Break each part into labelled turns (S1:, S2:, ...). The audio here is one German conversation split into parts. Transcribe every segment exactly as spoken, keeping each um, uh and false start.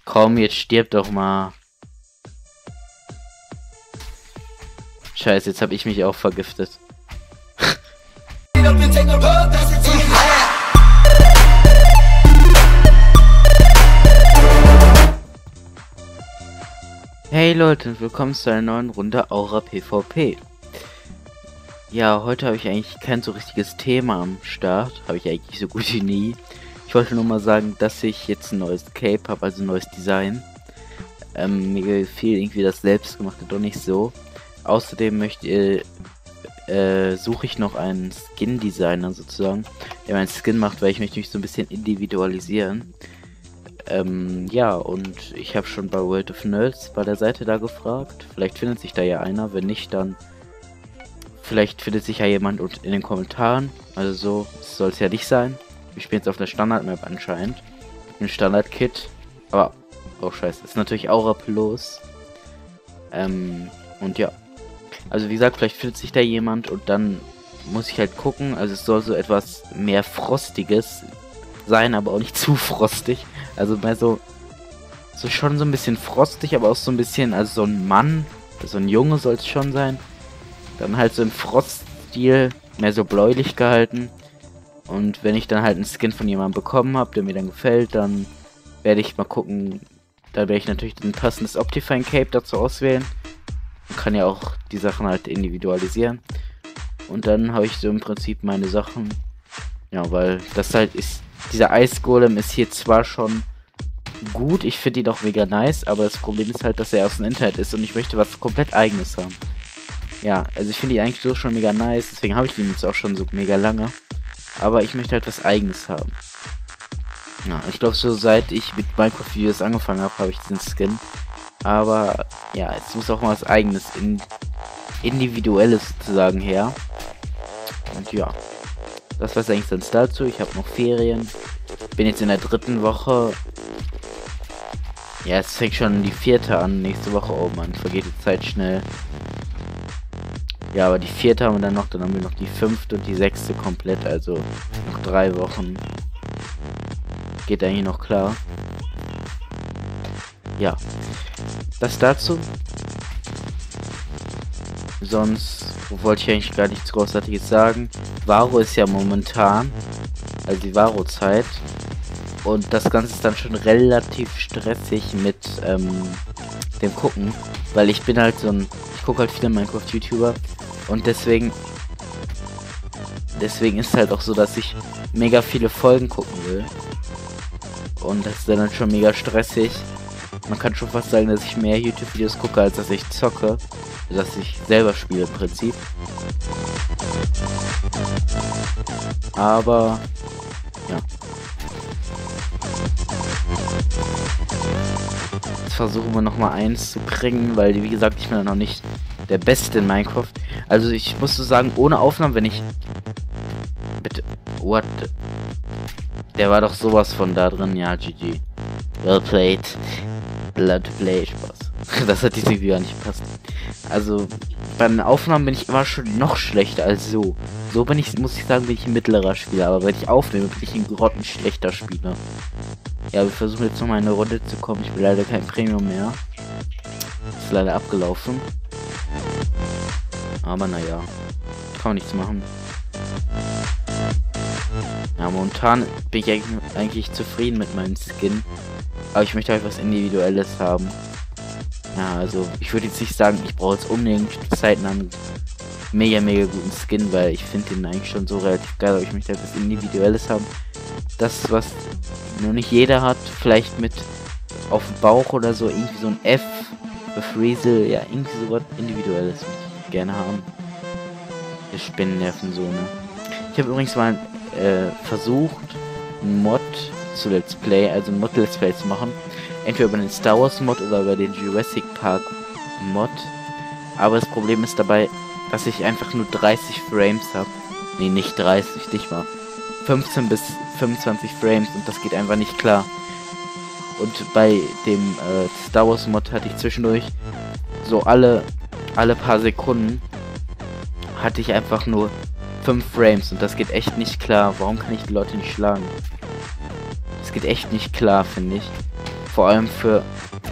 S1: Komm, jetzt stirb doch mal. Scheiße, jetzt habe ich mich auch vergiftet. Hey Leute und willkommen zu einer neuen Runde Aura PvP. Ja, heute habe ich eigentlich kein so richtiges Thema am Start. Habe ich eigentlich so gut wie nie. Ich wollte nur mal sagen, dass ich jetzt ein neues Cape habe, also ein neues Design. Ähm, mir gefiel irgendwie das selbstgemachte doch nicht so. Außerdem möchte ihr, äh, suche ich noch einen Skin-Designer sozusagen, der meinen Skin macht, weil ich möchte mich so ein bisschen individualisieren. Ähm, ja, und ich habe schon bei World of Nerds bei der Seite da gefragt. Vielleicht findet sich da ja einer, wenn nicht, dann vielleicht findet sich ja jemand in den Kommentaren. Also so soll es ja nicht sein. Wir spielen jetzt auf der Standard-Map anscheinend. Ein Standard-Kit. Aber, oh scheiße, ist natürlich Aura Plus. Ähm, und ja. Also wie gesagt, vielleicht findet sich da jemand und dann muss ich halt gucken. Also es soll so etwas mehr Frostiges sein, aber auch nicht zu frostig. Also mehr so, so schon so ein bisschen frostig, aber auch so ein bisschen, also so ein Mann, so ein Junge soll es schon sein. Dann halt so im Froststil, mehr so bläulich gehalten. Und wenn ich dann halt einen Skin von jemandem bekommen habe, der mir dann gefällt, dann werde ich mal gucken. Da werde ich natürlich ein passendes Optifine Cape dazu auswählen. Man kann ja auch die Sachen halt individualisieren. Und dann habe ich so im Prinzip meine Sachen. Ja, weil das halt ist. Dieser Eisgolem ist hier zwar schon gut, ich finde ihn auch mega nice, aber das Problem ist halt, dass er aus dem Internet ist und ich möchte was komplett eigenes haben. Ja, also ich finde ihn eigentlich so schon mega nice, deswegen habe ich ihn jetzt auch schon so mega lange. Aber ich möchte halt was eigenes haben. Ja, ich glaube so seit ich mit Minecraft-Videos angefangen habe, habe ich diesen Skin. Aber ja, es muss auch mal was eigenes, in, individuelles sozusagen her. Und ja, das war's eigentlich sonst dazu. Ich habe noch Ferien. Bin jetzt in der dritten Woche. Ja, es fängt schon die vierte an. Nächste Woche. Oh Mann, vergeht die Zeit schnell. Ja, aber die vierte haben wir dann noch. Dann haben wir noch die fünfte und die sechste komplett. Also noch drei Wochen. Geht eigentlich noch klar. Ja. Das dazu. Sonst wollte ich eigentlich gar nichts Großartiges sagen. Varo ist ja momentan, also die Varo-Zeit. Und das Ganze ist dann schon relativ stressig mit ähm, dem Gucken. Weil ich bin halt so ein, ich gucke halt viele Minecraft-YouTuber. Und deswegen, deswegen ist halt auch so, dass ich mega viele Folgen gucken will. Und das ist dann halt schon mega stressig. Man kann schon fast sagen, dass ich mehr YouTube-Videos gucke, als dass ich zocke. Dass ich selber spiele im Prinzip. Aber ja. Jetzt versuchen wir nochmal eins zu kriegen, weil wie gesagt, ich bin ja noch nicht der Beste in Minecraft. Also ich muss so sagen, ohne Aufnahmen, wenn ich... Bitte... What? Der war doch sowas von da drin, ja, G G. Well played. Blood play, Spaß. Das hat diese gar nicht gepasst. Also, bei den Aufnahmen bin ich immer schon noch schlechter als so. So bin ich, muss ich sagen, bin ich ein mittlerer Spieler. Aber wenn ich aufnehme, bin ich ein grottenschlechter Spieler. Ja, wir versuchen jetzt nochmal in eine Runde zu kommen. Ich bin leider kein Premium mehr. Ist leider abgelaufen. Aber naja, kann man nichts machen. Ja, momentan bin ich eigentlich, eigentlich zufrieden mit meinem Skin. Aber ich möchte halt was Individuelles haben. Ja, also ich würde jetzt nicht sagen, ich brauche jetzt unbedingt zeitnah einen mega, mega guten Skin, weil ich finde den eigentlich schon so relativ geil, aber ich möchte halt was Individuelles haben. Das, was nur nicht jeder hat, vielleicht mit auf dem Bauch oder so, irgendwie so ein F, Freezel, ja, irgendwie so was Individuelles möchte ich gerne haben. Der Spinnennerven so, ne? Ich habe übrigens mal äh, versucht, einen Mod zu Let's Play, also ein Mod Let's Play zu machen. Entweder über den Star Wars Mod oder über den Jurassic Park Mod. Aber das Problem ist dabei, dass ich einfach nur dreißig Frames habe. Nee, nicht dreißig, nicht mal. fünfzehn bis fünfundzwanzig Frames und das geht einfach nicht klar. Und bei dem äh, Star Wars Mod hatte ich zwischendurch so alle, alle paar Sekunden hatte ich einfach nur fünf Frames und das geht echt nicht klar. Warum kann ich die Leute nicht schlagen? Das geht echt nicht klar, finde ich. Vor allem für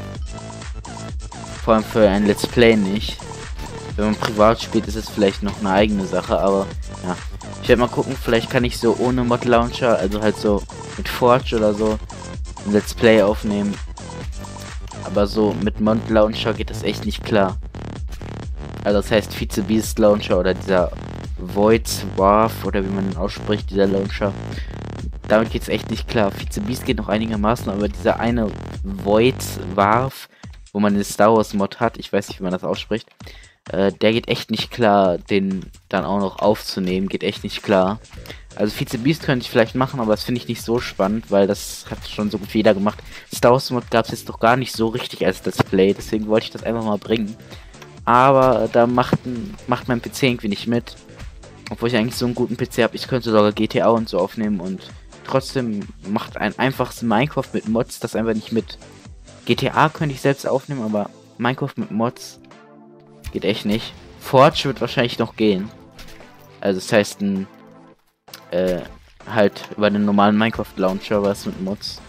S1: vor allem für ein Let's Play nicht. Wenn man privat spielt, ist es vielleicht noch eine eigene Sache, aber ja. Ich werde mal gucken, vielleicht kann ich so ohne Mod Launcher, also halt so mit Forge oder so, ein Let's Play aufnehmen. Aber so mit Mod Launcher geht das echt nicht klar. Also das heißt Vize Beast Launcher oder dieser Void Warf oder wie man ihn ausspricht, dieser Launcher. Damit geht es echt nicht klar. Vize Beast geht noch einigermaßen, aber dieser eine Void Warf, wo man den Star Wars Mod hat, ich weiß nicht, wie man das ausspricht, äh, der geht echt nicht klar, den dann auch noch aufzunehmen, geht echt nicht klar. Also Vize Beast könnte ich vielleicht machen, aber das finde ich nicht so spannend, weil das hat schon so gut wie jeder gemacht. Star Wars Mod gab es jetzt doch gar nicht so richtig als Let's Play, deswegen wollte ich das einfach mal bringen. Aber da macht, macht mein P C irgendwie nicht mit. Obwohl ich eigentlich so einen guten P C habe, ich könnte sogar G T A und so aufnehmen und trotzdem macht ein einfaches Minecraft mit Mods das einfach nicht mit. G T A könnte ich selbst aufnehmen, aber Minecraft mit Mods geht echt nicht. Forge wird wahrscheinlich noch gehen. Also das heißt ein äh, halt über den normalen Minecraft Launcher was mit Mods.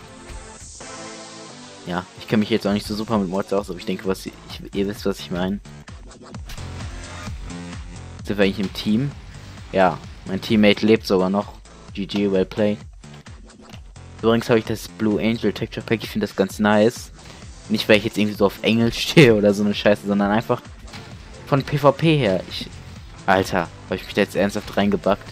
S1: Ja, ich kenne mich jetzt auch nicht so super mit Mods aus, aber ich denke, was ich, ihr wisst, was ich meine. Sind wir eigentlich im Team? Ja, mein Teammate lebt sogar noch. G G, well played. Übrigens habe ich das Blue Angel Texture Pack, ich finde das ganz nice. Nicht, weil ich jetzt irgendwie so auf Engel stehe oder so eine Scheiße, sondern einfach von PvP her. Ich, Alter, habe ich mich da jetzt ernsthaft reingebackt?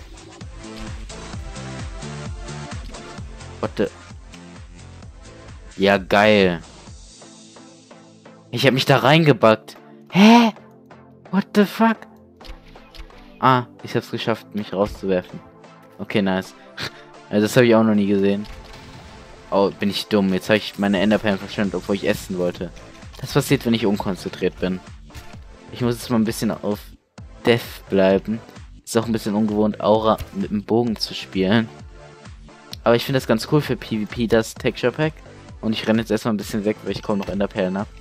S1: What the... Ja, geil. Ich habe mich da reingebackt. Hä? What the fuck? Ah, ich hab's geschafft, mich rauszuwerfen. Okay, nice. Also das habe ich auch noch nie gesehen. Oh, bin ich dumm. Jetzt habe ich meine Enderperlen verschwendet, obwohl ich essen wollte. Das passiert, wenn ich unkonzentriert bin. Ich muss jetzt mal ein bisschen auf Death bleiben. Ist auch ein bisschen ungewohnt, Aura mit dem Bogen zu spielen. Aber ich finde das ganz cool für PvP, das Texture Pack. Und ich renne jetzt erstmal ein bisschen weg, weil ich kaum noch Enderperlen habe.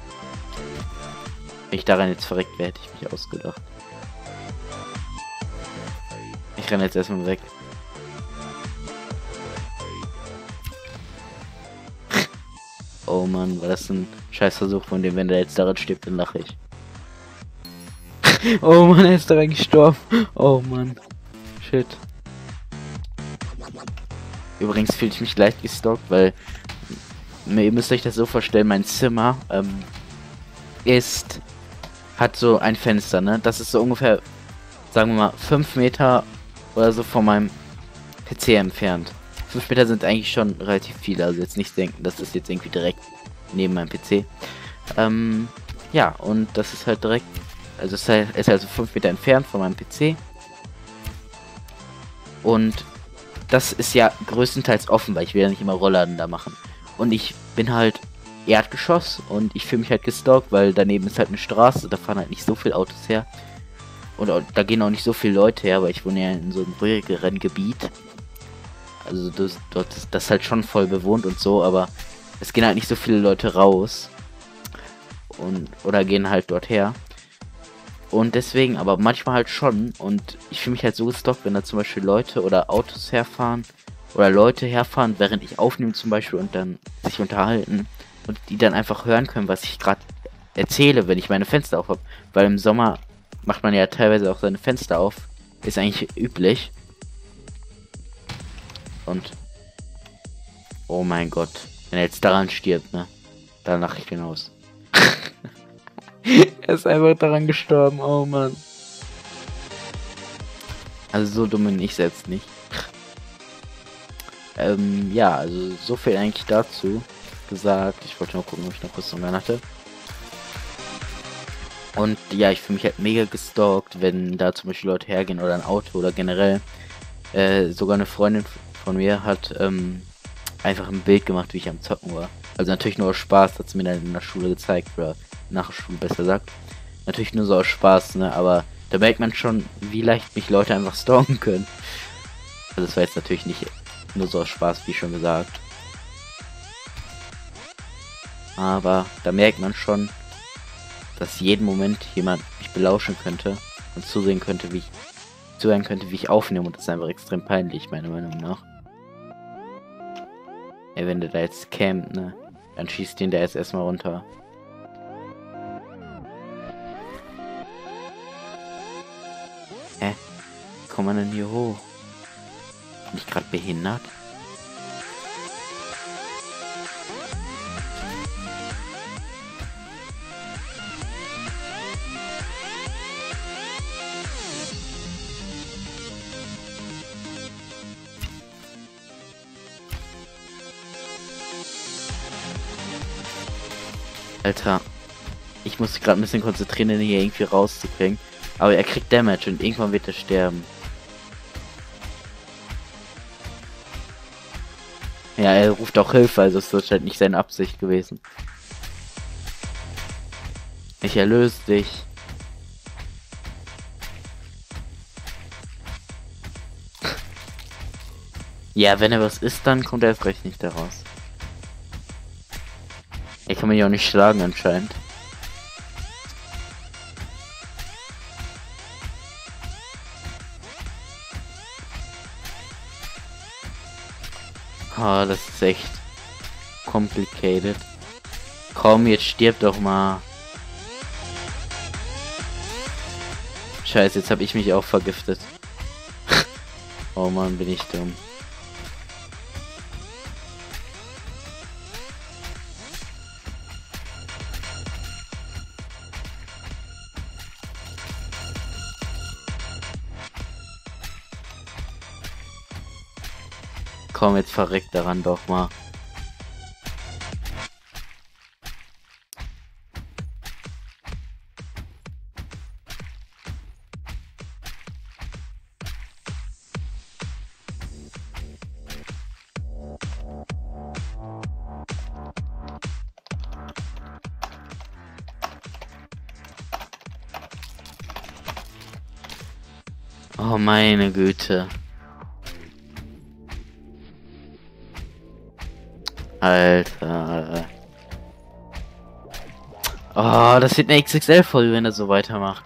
S1: Wenn ich daran jetzt verreckt wäre, hätte ich mich ausgedacht. Ich renne jetzt erstmal weg. Oh Mann, war das ein Scheißversuch von dem, wenn der jetzt daran stirbt, dann lache ich. Oh Mann, er ist daran gestorben. Oh Mann. Shit. Übrigens fühle ich mich leicht gestalkt, weil ihr müsst euch das so vorstellen, mein Zimmer ähm, ist, hat so ein Fenster, ne? Das ist so ungefähr, sagen wir mal, fünf Meter oder so von meinem P C entfernt. fünf Meter sind eigentlich schon relativ viele, also jetzt nicht denken, das ist jetzt irgendwie direkt neben meinem P C. Ähm, ja, und das ist halt direkt, also es ist also fünf Meter entfernt von meinem P C. Und das ist ja größtenteils offen, weil ich will ja nicht immer Rollladen da machen. Und ich bin halt Erdgeschoss und ich fühle mich halt gestalkt, weil daneben ist halt eine Straße, da fahren halt nicht so viele Autos her. Und auch, da gehen auch nicht so viele Leute her, weil ich wohne ja in so einem ruhigeren Gebiet. Also das, dort ist das halt schon voll bewohnt und so, aber es gehen halt nicht so viele Leute raus. Und, oder gehen halt dort her. Und deswegen, aber manchmal halt schon. Und ich fühle mich halt so gestalkt, wenn da zum Beispiel Leute oder Autos herfahren. Oder Leute herfahren, während ich aufnehme zum Beispiel und dann sich unterhalten. Und die dann einfach hören können, was ich gerade erzähle, wenn ich meine Fenster auf habe. Weil im Sommer macht man ja teilweise auch seine Fenster auf. Ist eigentlich üblich. Und... Oh mein Gott. Wenn er jetzt daran stirbt, ne? Dann lache ich den aus. Er ist einfach daran gestorben, oh Mann. Also so dumm bin ich selbst nicht. ähm, ja, also so viel eigentlich dazu gesagt. Ich wollte mal gucken, ob ich noch Rüstung mehr hatte. Und ja, ich fühle mich halt mega gestalkt, wenn da zum Beispiel Leute hergehen oder ein Auto oder generell. Äh, sogar eine Freundin von mir hat ähm, einfach ein Bild gemacht, wie ich am Zocken war. Also natürlich nur aus Spaß, hat sie mir dann in der Schule gezeigt, oder nach der Schule besser gesagt. Natürlich nur so aus Spaß, ne, aber da merkt man schon, wie leicht mich Leute einfach stalken können. Also das war jetzt natürlich nicht nur so aus Spaß, wie schon gesagt. Aber da merkt man schon, dass jeden Moment jemand mich belauschen könnte und zusehen könnte, wie ich zuhören könnte, wie ich aufnehme, und das ist einfach extrem peinlich, meiner Meinung nach. Ey, wenn der da jetzt campt, ne? Dann schießt den der jetzt erstmal runter. Hä? Wie kommt man denn hier hoch? Bin ich gerade behindert? Alter, ich muss gerade ein bisschen konzentrieren, den hier irgendwie rauszubringen. Aber er kriegt Damage und irgendwann wird er sterben. Ja, er ruft auch Hilfe, also es wird halt nicht seine Absicht gewesen. Ich erlöse dich. Ja, wenn er was ist, dann kommt er erst recht nicht daraus. Ich kann mich auch nicht schlagen anscheinend. Oh, das ist echt complicated. Komm, jetzt stirb doch mal. Scheiße, jetzt habe ich mich auch vergiftet. Oh Mann, bin ich dumm. Komm, jetzt verreckt daran doch mal. Oh meine Güte. Alter. Oh, das wird eine X X L-Folge, wenn er so weitermacht.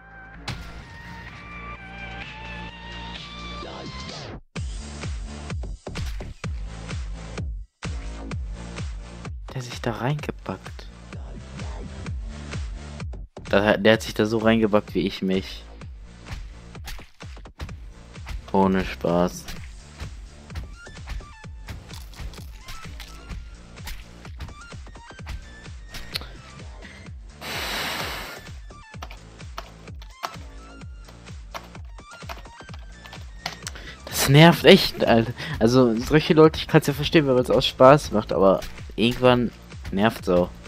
S1: Der sich da reingebackt. Der, der hat sich da so reingebackt wie ich mich. Ohne Spaß. Das nervt echt, Alter. Also solche Leute, ich kann es ja verstehen, wenn man es aus Spaß macht, aber irgendwann nervt es auch.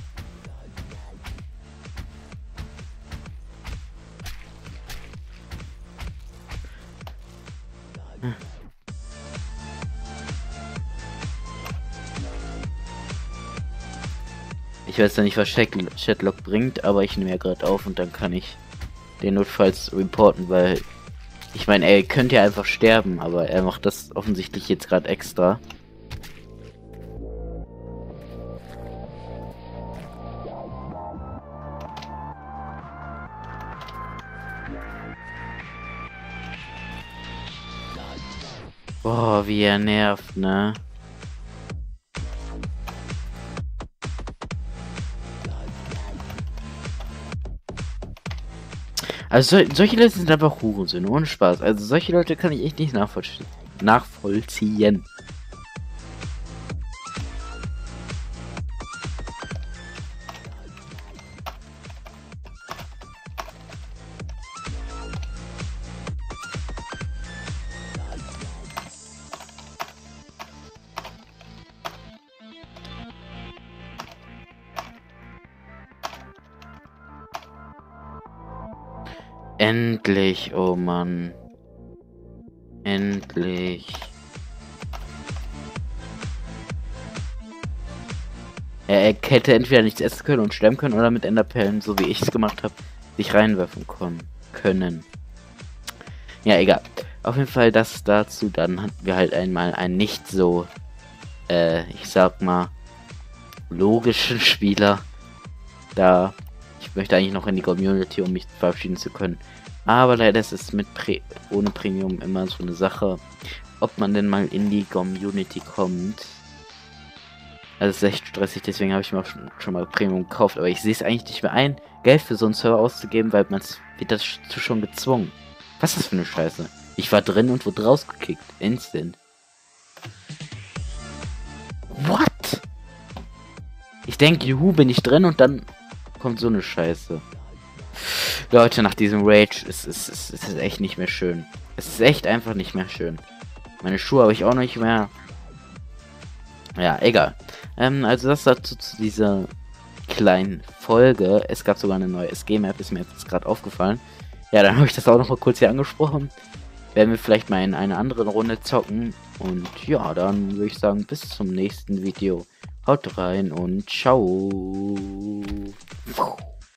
S1: Hm. Ich weiß ja nicht, was Chatlock bringt, aber ich nehme ja gerade auf und dann kann ich den notfalls reporten, weil ich meine, er könnte ja einfach sterben, aber er macht das offensichtlich jetzt gerade extra. Boah, wie er nervt, ne? Also sol solche Leute sind einfach Hurensöhne, ohne Spaß. Also solche Leute kann ich echt nicht nachvollziehen. Nachvollziehen. Endlich, oh Mann. Endlich. Er, er hätte entweder nichts essen können und sterben können oder mit Enderperlen, so wie ich es gemacht habe, sich reinwerfen können. Ja, egal. Auf jeden Fall das dazu. Dann hatten wir halt einmal einen nicht so, äh, ich sag mal, logischen Spieler. Da ich möchte eigentlich noch in die Community, um mich verabschieden zu können. Aber leider ist es mit Pre ohne Premium immer so eine Sache, ob man denn mal in die Community kommt. Also es ist echt stressig, deswegen habe ich mir auch schon, schon mal Premium gekauft. Aber ich sehe es eigentlich nicht mehr ein, Geld für so einen Server auszugeben, weil man wird dazu schon gezwungen. Was ist das für eine Scheiße? Ich war drin und wurde rausgekickt. Instant. What? Ich denke, juhu, bin ich drin und dann kommt so eine Scheiße. Leute, nach diesem Rage ist es ist, ist, ist echt nicht mehr schön. Es ist echt einfach nicht mehr schön. Meine Schuhe habe ich auch nicht mehr. Ja, egal. Ähm, also das dazu zu dieser kleinen Folge. Es gab sogar eine neue S G-Map, ist mir jetzt gerade aufgefallen. Ja, dann habe ich das auch noch mal kurz hier angesprochen. Werden wir vielleicht mal in einer anderen Runde zocken. Und ja, dann würde ich sagen, bis zum nächsten Video. Haut rein und ciao.